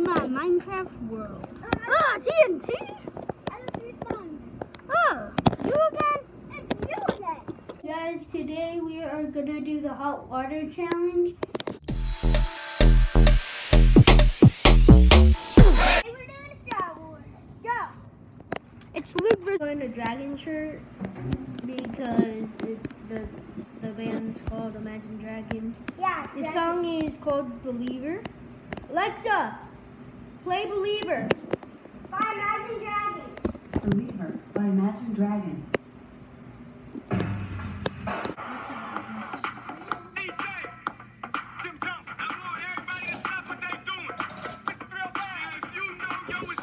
my Minecraft world. Ah, TNT! I just respawned. Oh, you again? It's you again. Guys, today we are gonna do the hot water challenge. Hey, we're doing Star Wars. Go. It's Luke wearing a dragon shirt because the band's called Imagine Dragons. Yeah. The song is called Believer. Alexa, play Believer. By Imagine Dragons. Believer by Imagine Dragons. Tim Thompson. I want everybody to stop what they doing. It's the Thrill Bang. If you know yo, it's